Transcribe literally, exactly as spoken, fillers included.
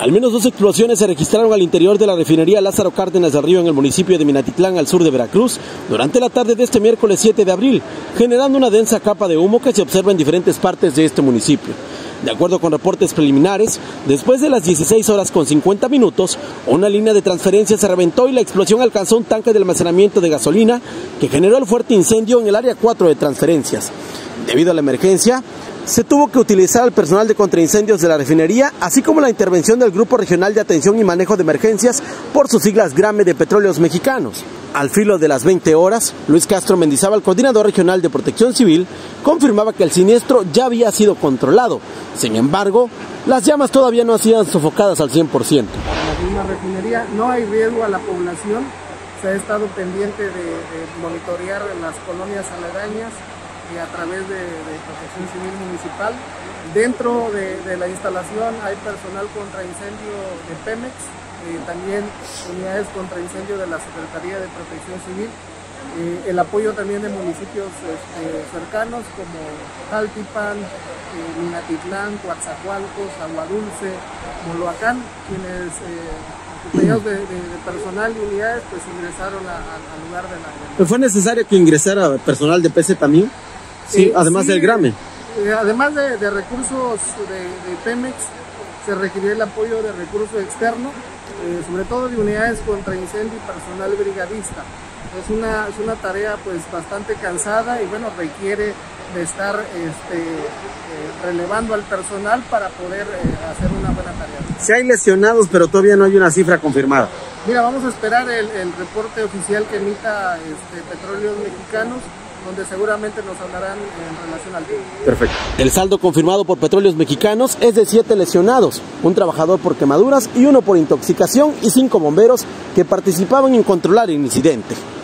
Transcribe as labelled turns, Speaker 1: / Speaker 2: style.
Speaker 1: Al menos dos explosiones se registraron al interior de la refinería Lázaro Cárdenas del Río en el municipio de Minatitlán, al sur de Veracruz, durante la tarde de este miércoles siete de abril, generando una densa capa de humo que se observa en diferentes partes de este municipio. De acuerdo con reportes preliminares, después de las dieciséis horas con cincuenta minutos, una línea de transferencia se reventó y la explosión alcanzó un tanque de almacenamiento de gasolina que generó el fuerte incendio en el área cuatro de transferencias. Debido a la emergencia, se tuvo que utilizar al personal de contraincendios de la refinería, así como la intervención del Grupo Regional de Atención y Manejo de Emergencias, por sus siglas GRAME, de Petróleos Mexicanos. Al filo de las veinte horas, Luis Castro Mendizábal, coordinador regional de Protección Civil, confirmaba que el siniestro ya había sido controlado. Sin embargo, las llamas todavía no han sido sofocadas al cien por ciento.
Speaker 2: En la misma refinería no hay riesgo a la población, se ha estado pendiente de, de monitorear las colonias aledañas y a través de, de Protección Civil Municipal. Dentro de, de la instalación hay personal contra incendio de Pemex, eh, también unidades contra incendio de la Secretaría de Protección Civil, eh, el apoyo también de municipios este, cercanos como Jaltipan, eh, Minatitlán, Coatzacoalcos, Aguadulce, Moloacán, quienes eh, acompañados de, de, de personal y unidades pues ingresaron al lugar de la...
Speaker 1: ¿Fue necesario que ingresara personal de P C también? Sí, eh, además sí, del GRAME.
Speaker 2: Eh, además de, de recursos de, de Pemex, se requirió el apoyo de recursos externos, eh, sobre todo de unidades contra incendio y personal brigadista. Es una, es una tarea pues bastante cansada y bueno, requiere de estar este, eh, relevando al personal para poder eh, hacer una buena tarea.
Speaker 1: Sí hay lesionados, pero todavía no hay una cifra confirmada.
Speaker 2: Mira, vamos a esperar el, el reporte oficial que emita este, Petróleos Mexicanos, donde seguramente nos hablarán en relación al tema. Perfecto.
Speaker 1: El saldo confirmado por Petróleos Mexicanos es de siete lesionados, un trabajador por quemaduras y uno por intoxicación y cinco bomberos que participaban en controlar el incidente.